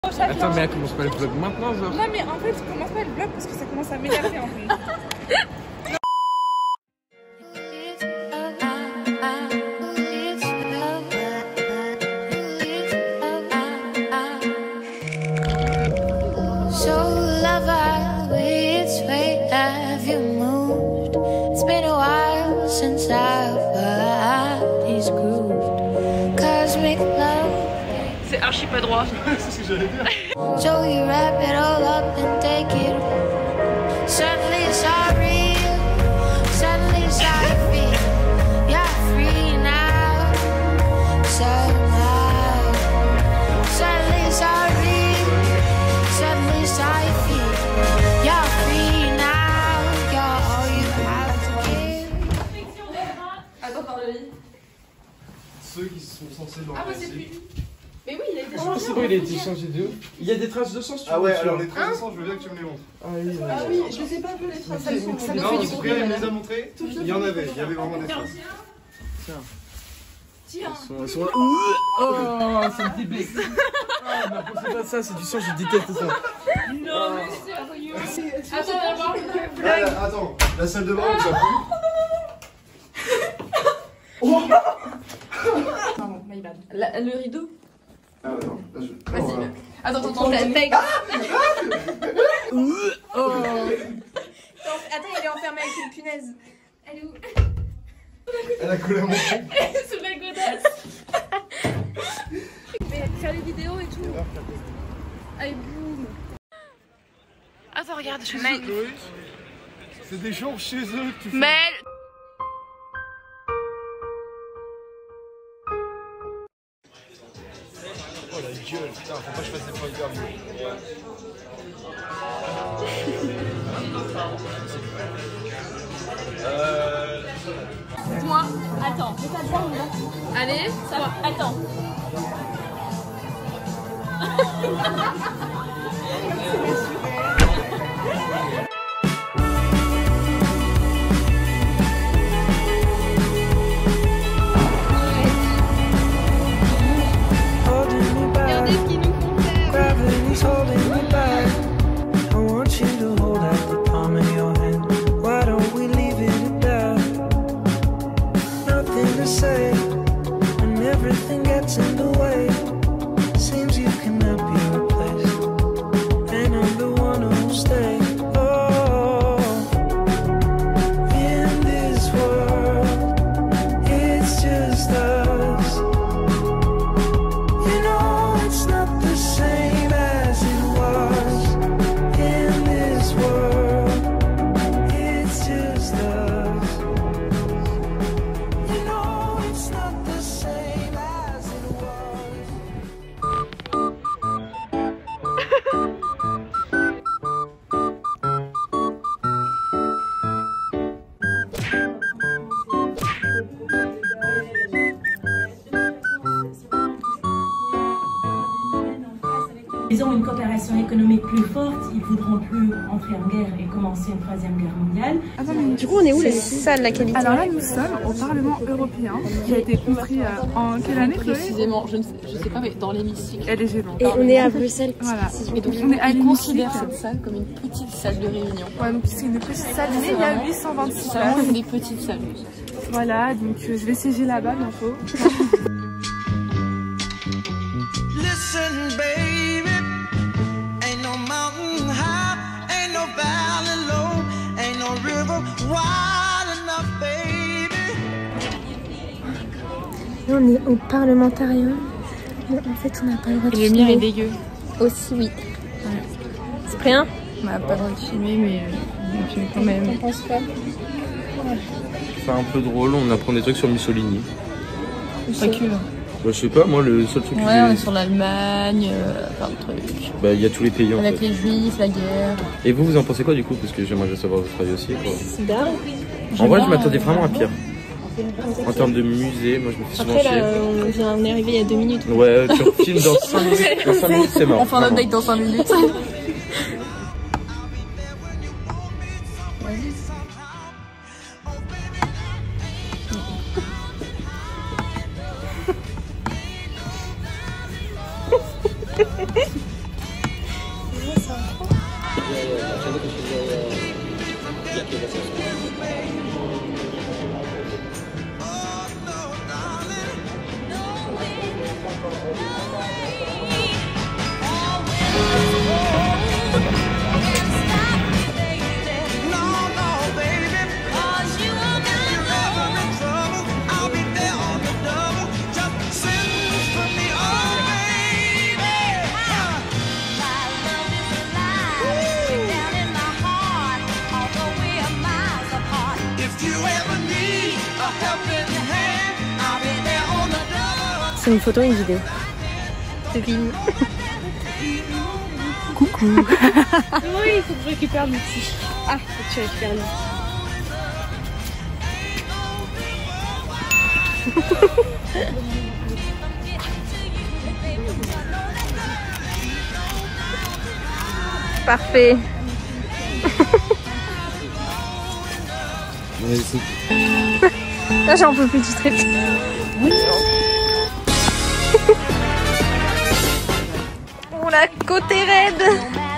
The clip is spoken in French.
Attends, mais elle commence pas le vlog maintenant, genre. Non, mais en fait, je commence pas le vlog parce que ça commence à m'énerver en fait. C'est archi pas droit. C'est ce que j'allais dire. So you wrap it all up and take it. Suddenly it's all real. Suddenly it's how you feel. You're free now. Somehow. Suddenly it's all real. Suddenly it's how you feel. You're free now. You're all you have to give. Attends, par le lit. Ceux qui sont censés l'enlever. Ah, moi c'est plus. Mais oui, il a été C'est changé. bon, il a été changé de ouf. Il y a des traces de sang si tu veux. Ah ouais, alors les traces de sang, je veux bien que tu me les montres. Ah oui, Ah oui, je sais pas un peu les traces. Ça me fait Non, du Cyprien, il me les a bruit. montrées. Il y en avait vraiment des traces. Tiens. Elles sont là. Oh, ça me déblesse. Ah, mais après, c'est pas ça, c'est du sang, je déteste ça. Non, mais sérieux. Attends, on va voir une blague. Ah, attends, la salle de bain, on l'a plus. Pardon, my bad. Le rideau. Ah ouais, non, là je. Vas-y. Attends, Attends, elle est enfermée avec une punaise. Elle est où? Elle a collé à mon cul. Sous la godasse. Mais faire les vidéos et tout. Allez, boum. Attends, regarde, je Chloé, c'est des jours chez eux que tu fais. Mel. Oh la gueule, putain, faut pas que je fasse des points interviews. Moi, attends. Allez, ça va. Attends. Regardez ce qu'ils nous font faire. Gravity's holding me back. I want you to hold out the palm of your hand. Why don't we leave it at that? Nothing to say when everything gets in the way. Seems you cannot be replaced, and I'm the one who'll stay. Oh, in this world, it's just us. You know it's not the same as it was. In this world, it's just us. You know it's not the same as it was. Ils ont une coopération économique plus forte, ils ne voudront plus entrer en guerre et commencer une troisième guerre mondiale. Attends, mais Du coup, on est où? Ça, la qualité. alors là, nous sommes au Parlement européen qui a été construit en quelle année, Chloé? Précisément, je sais pas, mais dans l'hémicycle. Elle est gênante. Et on est à Bruxelles. Voilà. Et donc, On est à ils l'hémicycle. considèrent cette salle comme une petite salle de réunion. Ouais, donc c'est une petite salle, mais il y a 826 C'est vraiment places. une des petites salles. Voilà, donc je vais siéger là-bas bientôt. Listen, baby, ain't no mountain high, ain't no valley low, ain't no river wide enough, baby. Là, on est au parlementarium. Mais en fait, on n'a pas le droit de Et le filmer. mien est dégueu. Aussi, oui. Cyprien, On n'a pas le droit de filmer, mais on filme quand même. t'en penses quoi? C'est un peu drôle, on apprend des trucs sur Mussolini. Pas que. Bah, je sais pas, moi, le seul truc que Ouais, on est j'ai. sur l'Allemagne, plein de trucs. Bah, il y a tous les pays en Avec fait. les juifs, la guerre. Et vous en pensez quoi du coup? Parce que j'aimerais savoir votre avis aussi. Quoi. C'est dingue. En vrai, je bien, m'attendais vraiment à pire. En termes de musée, moi je me fais souvent Après, là, chier. on est arrivé il y a 2 minutes. Ouais, tu refilmes dans 5 minutes. Dans 5 minutes, c'est mort. On fait un vraiment. update dans 5 minutes. C'est une photo ou une vidéo? C'est film. Coucou. Oui, il faut que je récupère l'outil. Ah, faut que tu récupères l'outil. Parfait. Là, j'en peux plus du trip. Oui. Oh, la côte est raide.